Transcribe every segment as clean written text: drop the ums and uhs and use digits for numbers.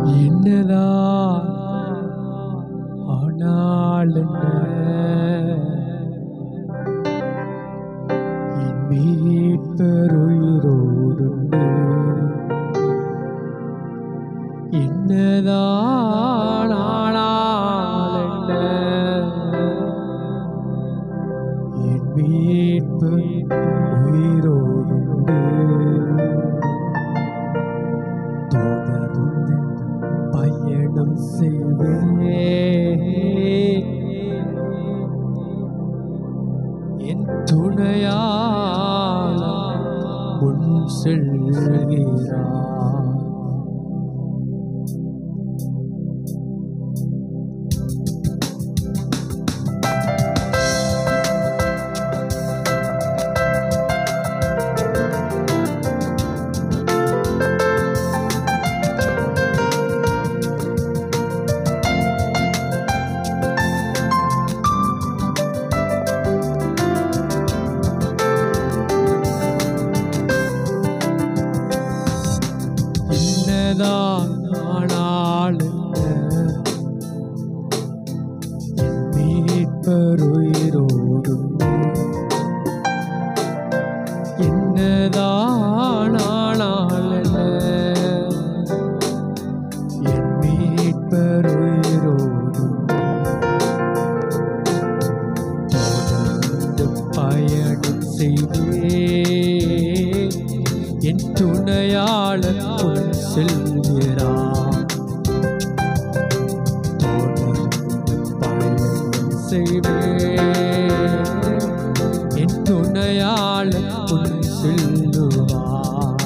என்னதான் ஆனால் என் மீட்பர் உயிரோடுண்டு. என்னதான் ஆனால் என் மீட்பர் உயிரோடுண்டு. தொடர்ந்து பயணம் செய்வேன், என் துணையால் முன் செல்கிறார். ஆனால் என் மீட்பர் உயிரோடுண்டு. என்னதான் ஆனால் என் மீட்பர் உயிரோடுண்டு. தொடர்ந்து பயணம் செய்வேன், என் துணையாளர் முன் செல்கிறார். தொடர்ந்து பயணம் செய்வேன், என் துணையாளர் முன் செல்லுவார்.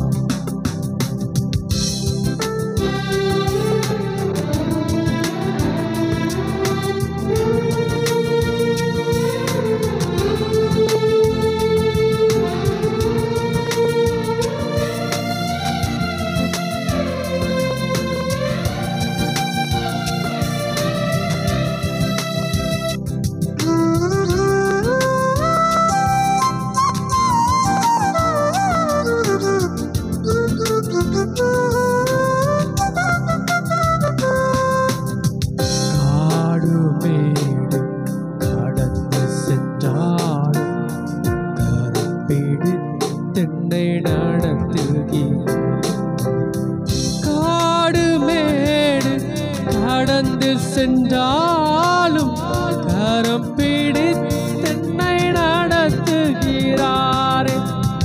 காடு மேடு கடந்து சென்றாலும் கரம் பிடித்தென்னை நடத்துகிறாரே.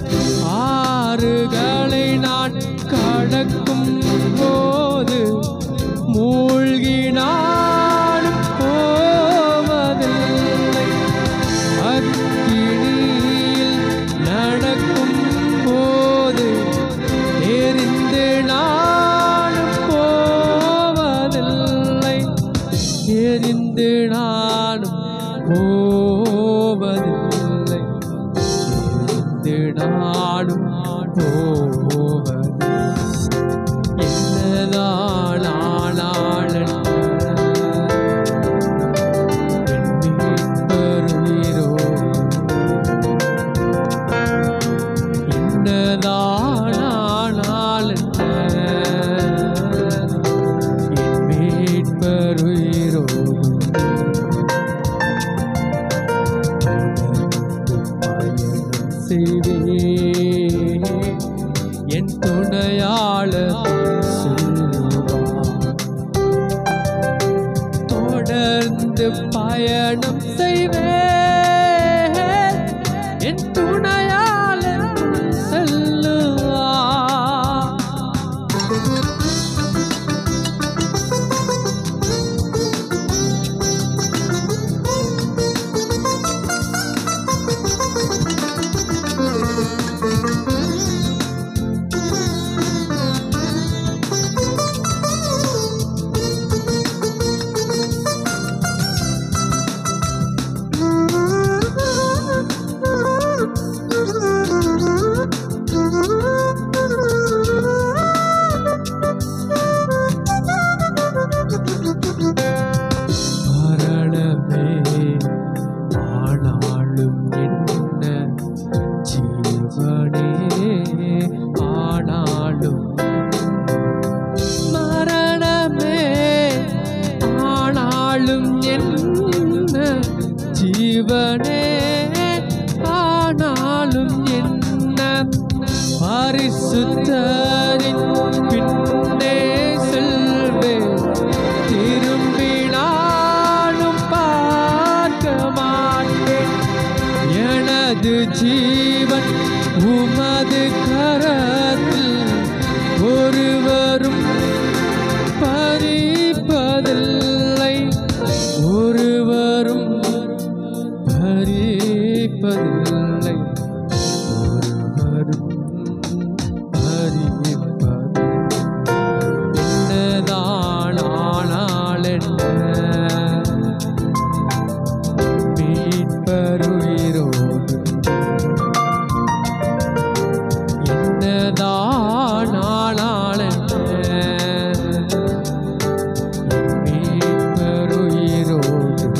ஆறுகளை நான் கடக்கும் போது மூழ்கினாலும் போவதில்லை. அக்கினியில் நடக்கும் போது எரிந்து நானும் போவதில்லை. எரிந்து நானும் போவதில்லை. எரிந்து நானும் போவதில்லை. என்னதான் ஆனால் என் மீட்பர் உயிரோடு. என்னதான் ஆனால் என் மீட்பர் உயிரோடு. பயணம் செய்வேன், என் துணையாளர் செல்லுவார். தொடர்ந்து பயணம் செய்வேன், என் துணையாளர் செல்லுவார். ஜீவனே ஆனாலும் என்ன பரிசுத்தரின் பின்னே செல்வேன் திரும்பினாலும் பார்க்க மாட்டேன் எனது ஜீவன் உமது கரத்தில் ஒருவரும் பறிப்பதில்லை ஒருவரும் பறிப்பதில்லை ஒருவரும் பறிப்பதில்லை என்னதான் ஆனால் என்ன மீட்பருயிரோடு என்னதான் ஆனால் என்ன மீட்பருயிரோடு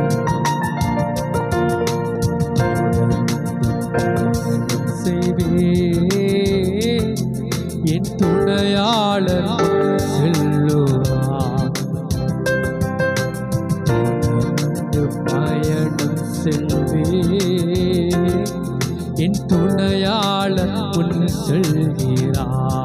செய்வேன் என் துணையாளர் செல்லுவார் பயணம் செல்வேன் என் துணையாளர் முன் செல்கிறார்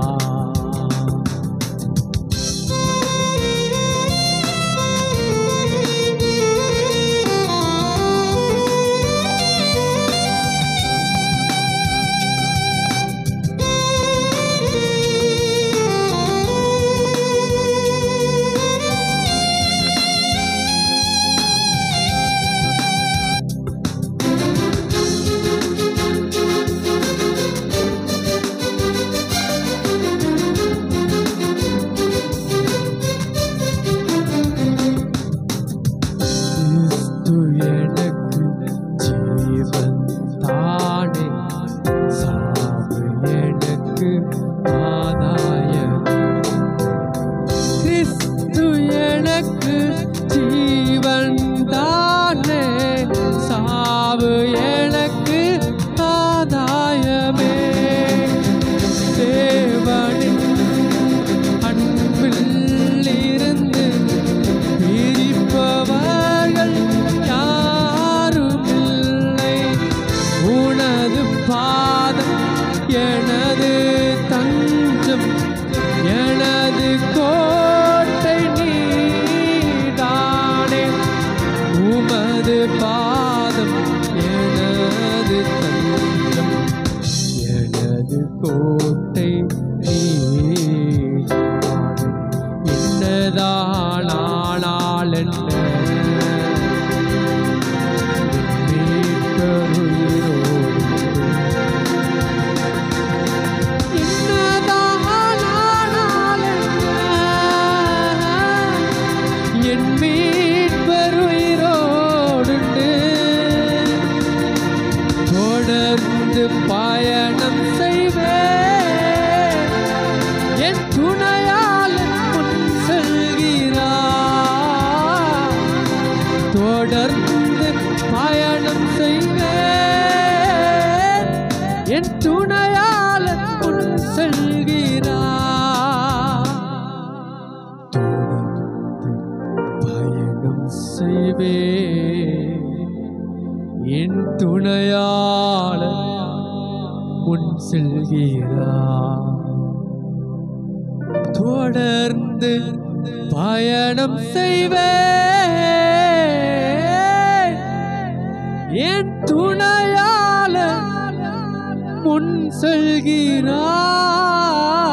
எனது தஞ்சம் எனது கோட்டை நீதானே உமது பாதம் எனது தஞ்சம் எனது கோட்டை நீதானே என்னதானால் என்ன பயணம் செய்வேன் என் துணையாளன் முன் செல்கிறார் தொடர்ந்து பயணம் செய்வேன் என் துணையாளன் முன் செல்கிறார் தொடர்ந்து பயணம் செய்வேன் என் துணையாளன் முன் செல்கிறார் தொடர்ந்து பயணம் செய்வேன் என் துணையாளர் முன் செல்கிறார்